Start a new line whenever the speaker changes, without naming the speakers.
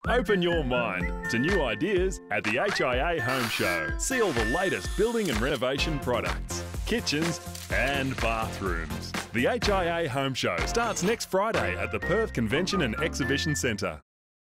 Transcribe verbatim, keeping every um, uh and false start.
Open your mind to new ideas at the H I A Homeshow. See all the latest building and renovation products, kitchens and bathrooms. The H I A Homeshow starts next Friday at the Perth Convention and Exhibition Centre.